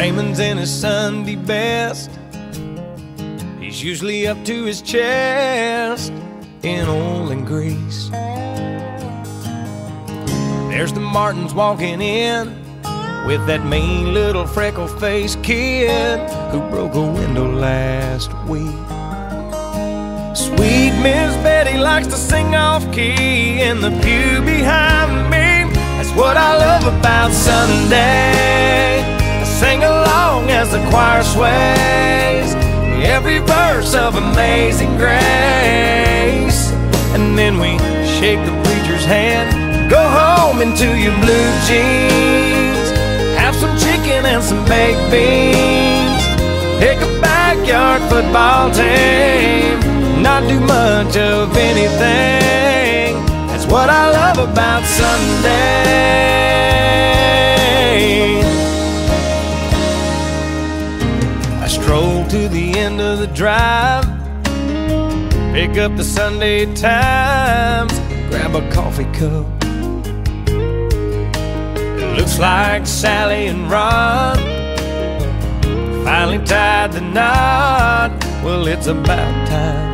Raymond's in his Sunday best. He's usually up to his chest in oil and grease. There's the Martins walking in with that mean little freckle-faced kid who broke a window last week. Sweet Miss Betty likes to sing off-key in the pew behind me. That's what I love about Sunday. I sing along as the choir sways every verse of Amazing Grace. And then we shake the preacher's hand, go home into your blue jeans, have some chicken and some baked beans, pick a backyard football team, not do much of anything. That's what I love about Sunday. I stroll to the end of the drive, pick up the Sunday Times, grab a coffee cup. It looks like Sally and Ron finally tied the knot. Well, it's about time.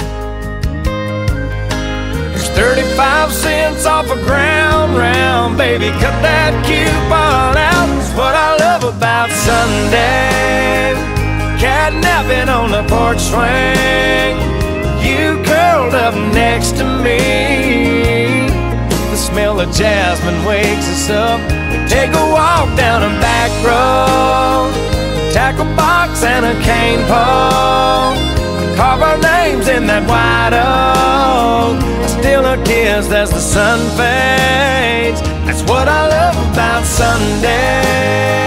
There's 35 cents off a ground round, baby, cut that coupon out. That's what I love about Sunday. Catnapping on the porch swing, you curled up next to me. The smell of jasmine wakes us up. We take a walk down a back road, tackle box and a cane pole, carve our names in that white oak. I steal a kiss as the sun fades. That's what I love about Sunday.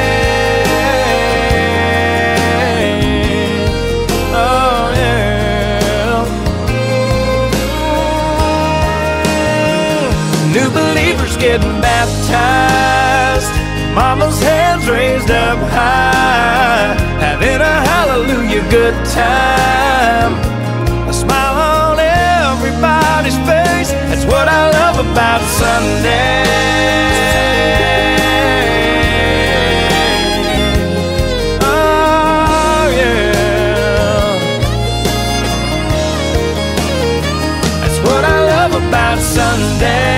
New believers getting baptized, mama's hands raised up high, having a hallelujah good time, a smile on everybody's face. That's what I love about Sunday. Oh yeah, that's what I love about Sunday.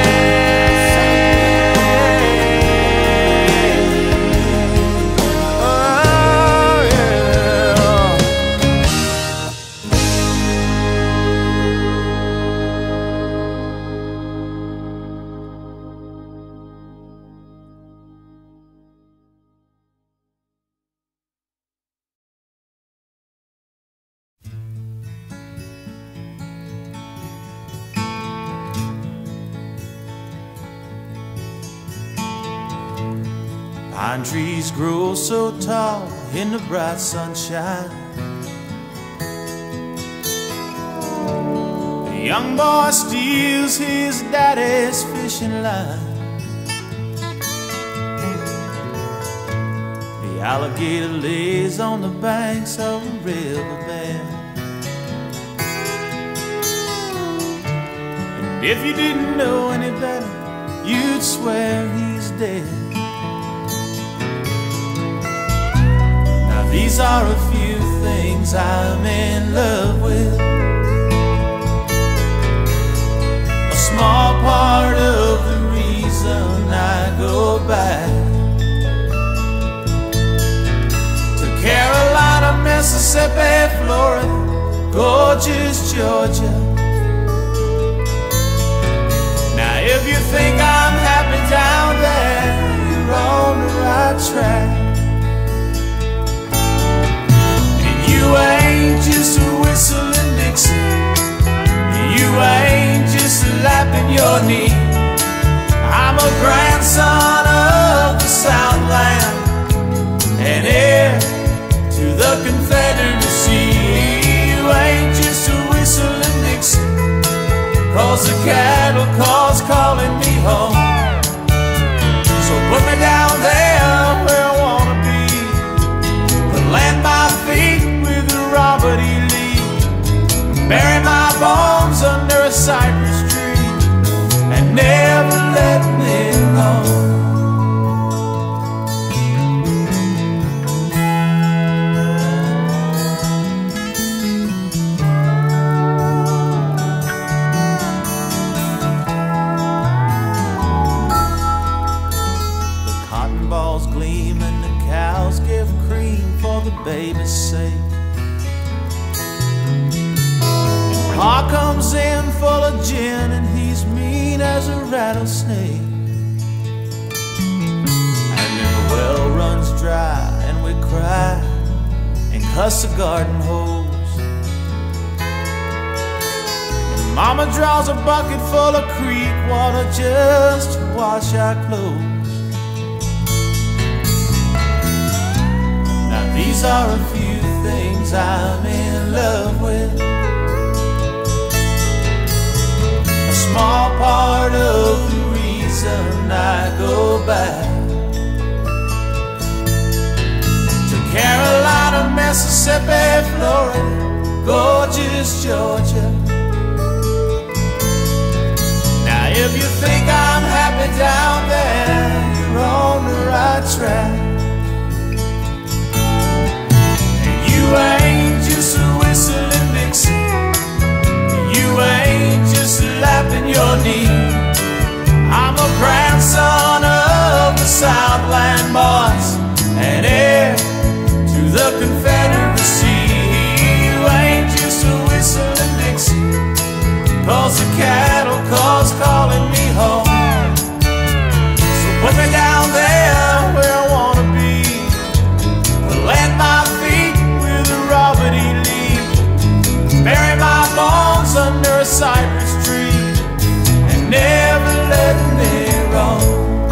Pine trees grow so tall in the bright sunshine. The young boy steals his daddy's fishing line. The alligator lays on the banks of the riverbed. And if you didn't know any better, you'd swear he's dead. These are a few things I'm in love with, a small part of the reason I go back to Carolina, Mississippi, Florida, gorgeous Georgia. Now if you think I'm happy down there, you're on the right track. You ain't just a whistling Dixie, you ain't just lapping your knee. I'm a grandson of the Southland and heir to the Confederacy. You ain't just a whistling Dixie, 'cause the cattle call's calling me home. So put me down there where I wanna be, but land my feet Robert E. Lee. Bury my bones under a cypress tree and never let me go. give cream for the baby's sake. And Pa comes in full of gin, and he's mean as a rattlesnake. And then the well runs dry, and we cry and cuss the garden hose. And Mama draws a bucket full of creek water just to wash our clothes. Now these are a few things I'm in love with, a small part of the reason I go back to Carolina, Mississippi, Florida, gorgeous Georgia. Now if you think I'm happy down there, you're on the right track. And you ain't just a whistling Dixie, you ain't just lapping your knee. I'm a grandson of the Southland boys and heir to the Confederacy. You ain't just a whistling Dixie, 'cause the cattle call's calling me home. So put me down there where I wanna be, plant my feet with a Robert E. Lee, bury my bones under a cypress tree, and never let me roam.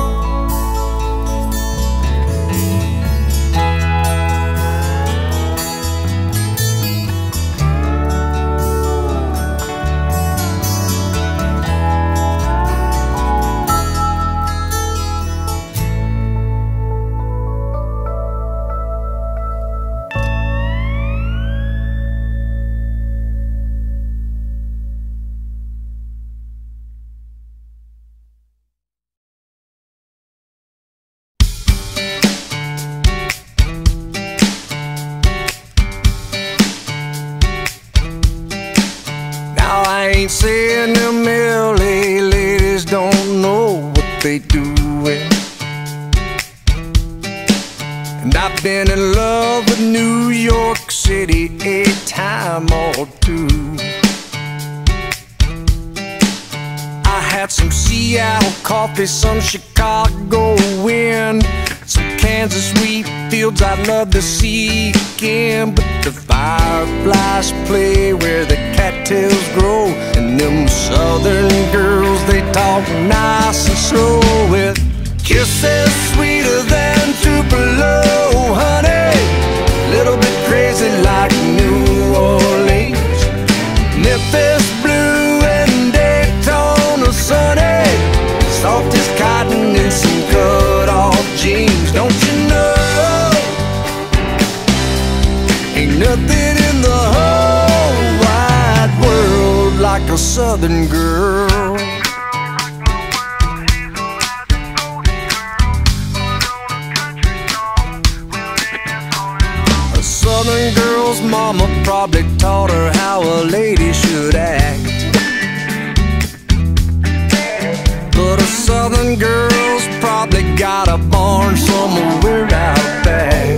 I ain't saying them LA ladies don't know what they doing, and I've been in love with New York City a time or two. I had some Seattle coffee, some Chicago wind, some Kansas wheat fields I'd love to see again. But the fireflies play where the cattails grow, and them southern girls, they talk nice and slow with kisses sweeter than Tupelo, honey. Little bit crazy like New Orleans, Memphis blue and Daytona sunny, soft as cotton in some cut-off jeans. Don't you know, ain't nothing in the whole wide world like a southern girl. A southern girl's mama probably taught her how a lady should act, but a southern girl's probably got a barn somewhere out back.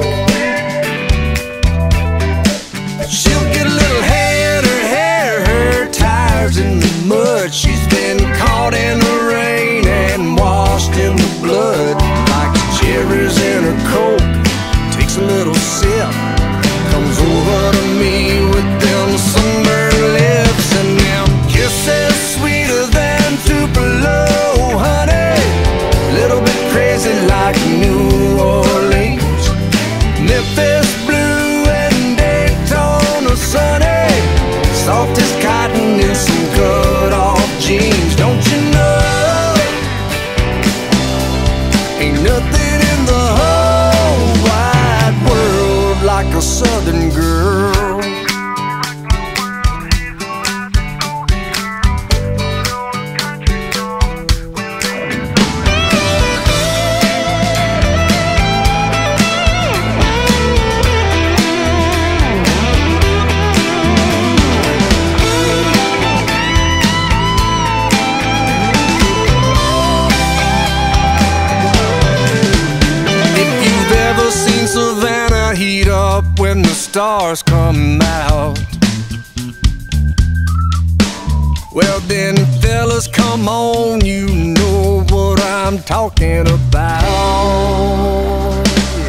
She'll get a little hay in her hair, her tires in the mud. She's been caught in the rain and washed in the blood. Like cherries in her coke, takes a little sip, comes over to me with them sunburned lips and them kisses sweeter than Tupelo, honey. Little bit crazy like New Orleans, Memphis blue and Daytona sunny, soft as cotton in some cut-off jeans. Don't you know, ain't nothing in the whole wide world like a southern girl. Savannah gonna heat up when the stars come out. Well then, fellas, come on, you know what I'm talking about.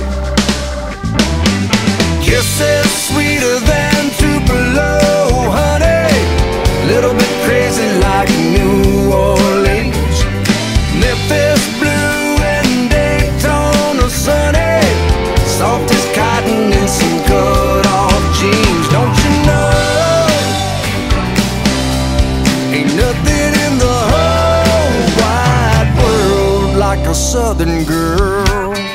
Kisses sweeter than Tupelo, honey. Little bit crazy like New Orleans. Memphis blue and Daytona sunny. Soft as cotton and some cut-off jeans. Don't you know? Ain't nothing in the whole wide world like a Southern girl.